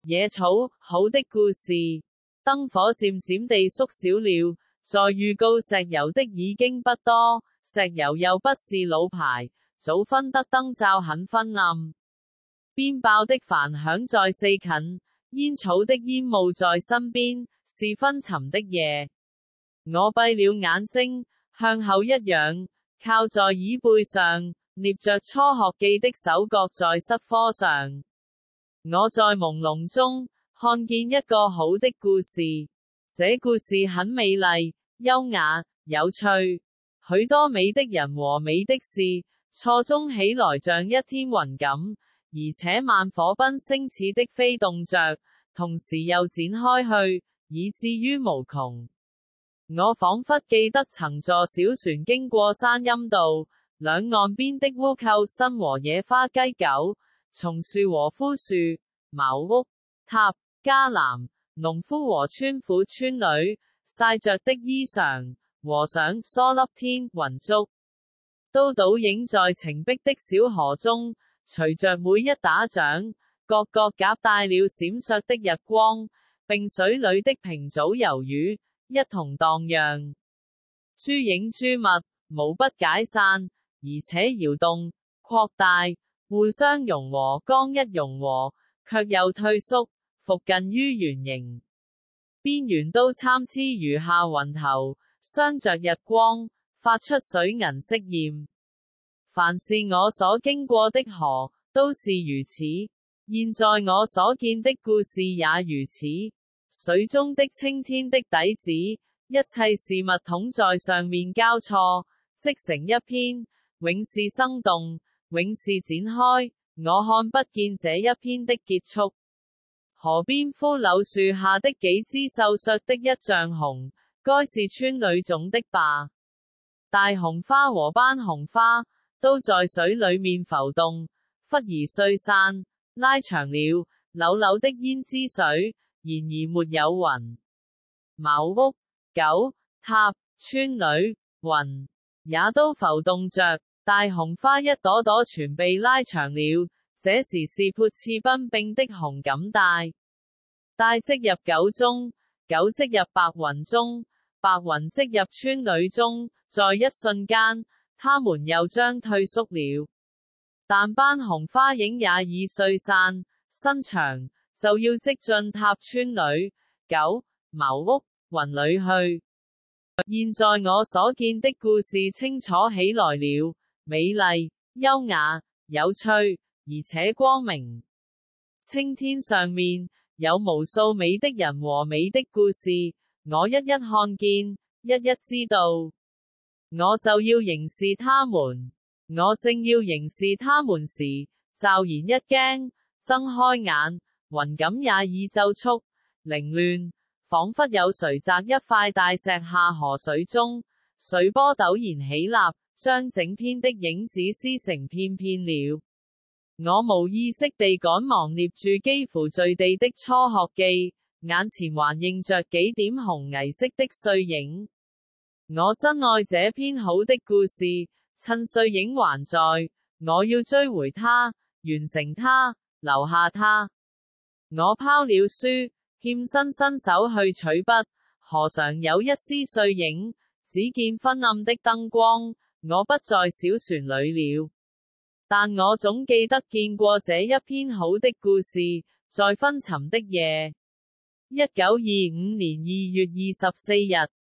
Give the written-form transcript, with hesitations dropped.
野草，好的故事。燈火漸漸地縮小了，在預告石油的已經不多，石油又不是老牌，早分得燈罩很昏暗。鞭炮的帆響在四近，煙草的煙霧在身邊，是昏沉的夜。我閉了眼睛，向後一仰，靠在椅背上，捏着初學記的手角在膝科上。我在朦朧中看見一個好的故事，這故事很美麗、優雅、有趣，許多美的人和美的事，錯綜起來像一天雲咁，而且慢火奔星似的飛動着，同時又展開去，以至於無窮。我彷彿記得曾坐小船經過山陰道，兩岸邊的烏寇參和野花雞狗，松樹和枯樹，茅屋、塔、迦南，農夫和村婦村女，曬着的衣裳，和尚、疏粒天、雲燭，都倒影在澄碧的小河中，隨着每一打掌，各個夾帶了閃爍的日光，並水裏的平藻魷魚，一同蕩漾。諸影諸物，無不解散，而且搖動、擴大，互相融和，剛一融和，卻又退縮，復近於圓形。邊緣都參差如下雲頭，鑲着日光，發出水銀色焰。凡是我所經過的河，都是如此。現在我所見的故事也如此。水中的青天的底子，一切事物統在上面交錯，織成一篇，永是生動，永是展開。我看不見這一篇的結束。河邊枯柳樹下的幾枝瘦削的一丈紅，該是村女種的吧。大紅花和斑紅花都在水裏面浮動，忽而碎散，拉長了，柳柳的胭脂水，然而沒有雲。茅屋、狗、塔、村女、雲，也都浮動着。大紅花一朵朵全被拉長了，這時是潑刺奔並的紅錦帶。帶織入狗中，狗織入白雲中，白雲織入村女中，在一瞬間，它們又將退縮了。但斑紅花影也已碎散，伸長，就要織進塔、村女、狗、茅屋、雲裏去。現在我所見的故事清楚起來了，美麗、優雅、有趣，而且光明。青天上面有無數美的人和美的故事，我一一看見，一一知道，我就要凝視他們。我正要凝視他們時，驟然一驚，睜開眼，雲錦也已奏速，凌亂，仿佛有誰擲一塊大石下河水中，水波陡然起立，將整篇的影子撕成片片了。我無意識地趕忙捏住幾乎墜地的初學記，眼前還映着幾點紅泥色的碎影。我珍愛這篇好的故事，趁碎影還在，我要追回它，完成它，留下它。我拋了書，欠身伸手去取筆，何嘗有一絲碎影，只見昏暗的燈光，我不在小船裏了。但我總記得見過這一篇好的故事，在昏沉的夜。1925年2月24日。